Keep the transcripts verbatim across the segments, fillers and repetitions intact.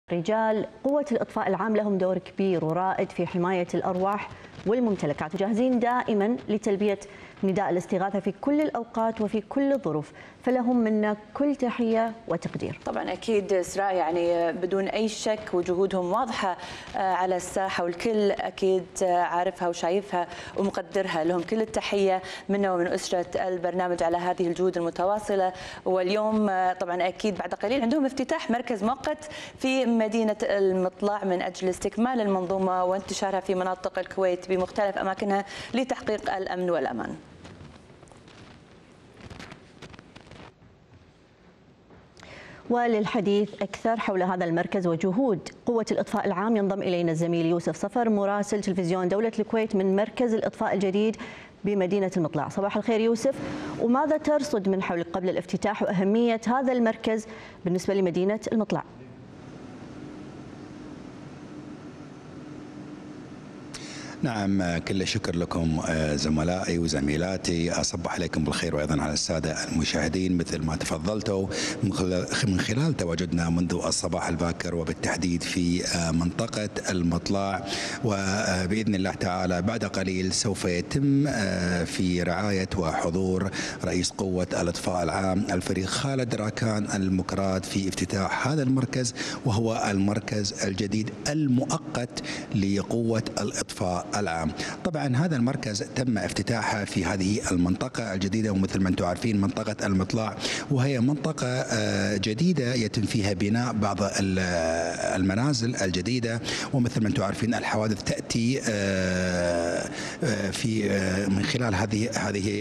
رجال قوة الإطفاء العام لهم دور كبير ورائد في حماية الأرواح والممتلكات، وجاهزين دائما لتلبية نداء الاستغاثة في كل الأوقات وفي كل الظروف، فلهم منا كل تحية وتقدير. طبعا أكيد إسراء، يعني بدون أي شك وجهودهم واضحة على الساحة والكل أكيد عارفها وشايفها ومقدرها. لهم كل التحية منا ومن أسرة البرنامج على هذه الجهود المتواصلة. واليوم طبعا أكيد بعد قليل عندهم افتتاح مركز مؤقت في مدينة المطلع من أجل استكمال المنظومة وانتشارها في مناطق الكويت بمختلف أماكنها لتحقيق الأمن والأمان. وللحديث أكثر حول هذا المركز وجهود قوة الإطفاء العام ينضم إلينا الزميل يوسف صفر مراسل تلفزيون دولة الكويت من مركز الإطفاء الجديد بمدينة المطلع. صباح الخير يوسف، وماذا ترصد من حولك قبل الافتتاح وأهمية هذا المركز بالنسبة لمدينة المطلع؟ نعم، كل الشكر لكم زملائي وزميلاتي. أصبح عليكم بالخير وأيضا على السادة المشاهدين. مثل ما تفضلتوا من خلال تواجدنا منذ الصباح الباكر وبالتحديد في منطقة المطلع، وبإذن الله تعالى بعد قليل سوف يتم في رعاية وحضور رئيس قوة الإطفاء العام الفريق خالد راكان المكراد في افتتاح هذا المركز، وهو المركز الجديد المؤقت لقوة الإطفاء العام. طبعا هذا المركز تم افتتاحه في هذه المنطقة الجديدة، ومثل ما انتم عارفين منطقة المطلع وهي منطقة جديدة يتم فيها بناء بعض المنازل الجديدة، ومثل ما انتم عارفين الحوادث تأتي في من خلال هذه هذه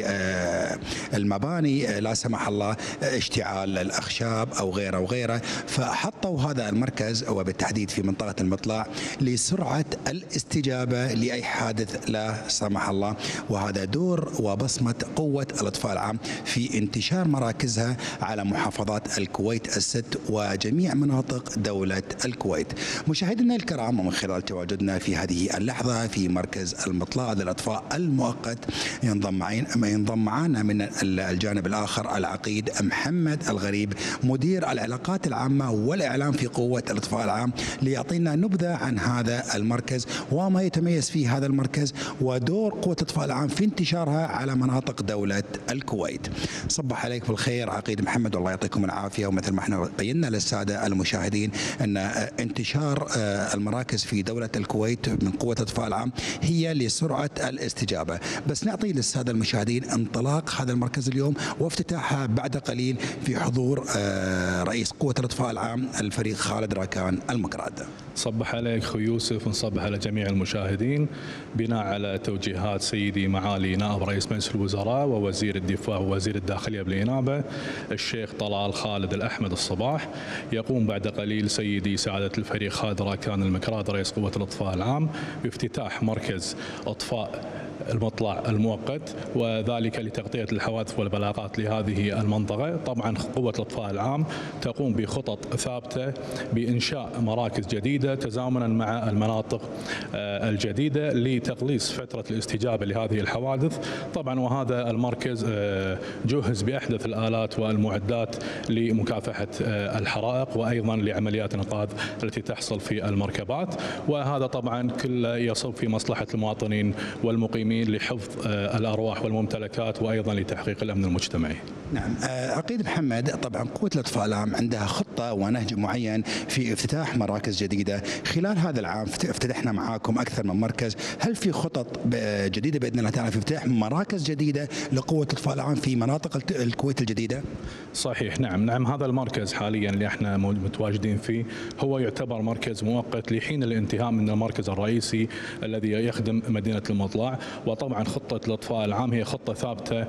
المباني، لا سمح الله اشتعال الأخشاب أو غيره وغيره. فحطوا هذا المركز وبالتحديد في منطقة المطلع لسرعة الاستجابة لأي حادث لا سمح الله، وهذا دور وبصمة قوة الإطفاء العام في انتشار مراكزها على محافظات الكويت الست وجميع مناطق دولة الكويت. مشاهدينا الكرام، ومن خلال تواجدنا في هذه اللحظة في مركز المطلع للإطفاء المؤقت، ينضم معنا ينضم معنا من الجانب الآخر العقيد محمد الغريب مدير العلاقات العامة والإعلام في قوة الإطفاء العام، ليعطينا نبذة عن هذا المركز وما يتميز فيه هذا المركز ودور قوة الإطفاء العام في انتشارها على مناطق دولة الكويت. صبح عليك بالخير عقيد محمد، والله يعطيكم العافية. ومثل ما احنا بينا للسادة المشاهدين أن انتشار المراكز في دولة الكويت من قوة الإطفاء العام هي لسرعة الاستجابة، بس نعطي للسادة المشاهدين انطلاق هذا المركز اليوم وافتتاحها بعد قليل في حضور رئيس قوة الإطفاء العام الفريق خالد راكان المكراد. صبح عليك اخو يوسف، ونصبح على جميع المشاهدين. بناء على توجيهات سيدي معالي نائب رئيس مجلس الوزراء ووزير الدفاع ووزير الداخلية بالإنابة الشيخ طلال خالد الأحمد الصباح، يقوم بعد قليل سيدي سعادة الفريق خالد راكان المكراد رئيس قوة الإطفاء العام بافتتاح مركز إطفاء المطلع المؤقت، وذلك لتغطية الحوادث والبلاغات لهذه المنطقة. طبعا قوة الإطفاء العام تقوم بخطط ثابتة بإنشاء مراكز جديدة تزامنا مع المناطق الجديدة لتقليص فترة الاستجابة لهذه الحوادث. طبعا وهذا المركز جهز بأحدث الآلات والمعدات لمكافحة الحرائق وأيضا لعمليات الإنقاذ التي تحصل في المركبات، وهذا طبعا كله يصب في مصلحة المواطنين والمقيمين لحفظ الأرواح والممتلكات وأيضا لتحقيق الأمن المجتمعي. نعم عقيد محمد، طبعا قوة الإطفاء العام عندها خطة ونهج معين في افتتاح مراكز جديدة. خلال هذا العام افتتحنا معاكم أكثر من مركز، هل في خطط جديدة بإذن الله تعالى في افتتاح مراكز جديدة لقوة الإطفاء العام في مناطق الكويت الجديدة؟ صحيح، نعم نعم هذا المركز حاليا اللي احنا متواجدين فيه هو يعتبر مركز مؤقت لحين الانتهاء من المركز الرئيسي الذي يخدم مدينة المطلع. وطبعا خطة الإطفاء العام هي خطة ثابتة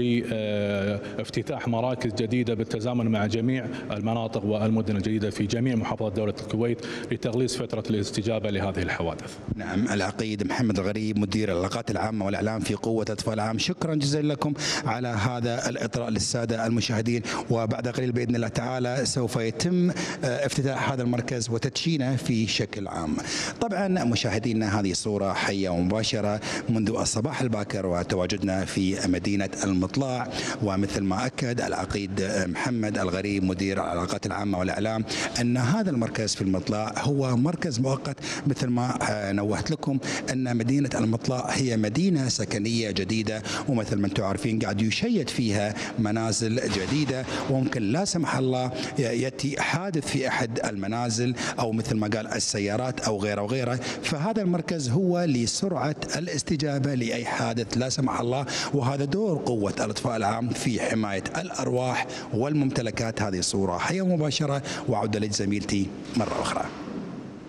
لافتتاح مراكز جديدة بالتزامن مع جميع المناطق والمدن الجديدة في جميع محافظات دولة الكويت لتقليص فترة الاستجابة لهذه الحوادث. نعم العقيد محمد الغريب مدير العلاقات العامة والإعلام في قوة الإطفاء العام، شكرا جزيلا لكم على هذا الإطراء للسادة المشاهدين. وبعد قليل بإذن الله تعالى سوف يتم افتتاح هذا المركز وتدشينه في شكل عام. طبعا مشاهدينا هذه صورة حية ومباشرة منذ الصباح الباكر وتواجدنا في مدينة المطلع، ومثل ما كما أكد العقيد محمد الغريب مدير العلاقات العامة والإعلام أن هذا المركز في المطلع هو مركز مؤقت. مثل ما نوهت لكم أن مدينة المطلع هي مدينة سكنية جديدة، ومثل ما أنتم عارفين قاعد يشيد فيها منازل جديدة، وممكن لا سمح الله يأتي حادث في أحد المنازل أو مثل ما قال السيارات أو غيره وغيره. فهذا المركز هو لسرعة الاستجابة لأي حادث لا سمح الله، وهذا دور قوة الإطفاء العام في حماية الأرواح والممتلكات. هذه صورة حية مباشرة، وعودة لزميلتي مرة أخرى.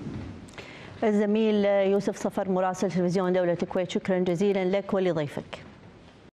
الزميل يوسف صفر مراسل تلفزيون دولة الكويت، شكرا جزيلا لك ولضيفك.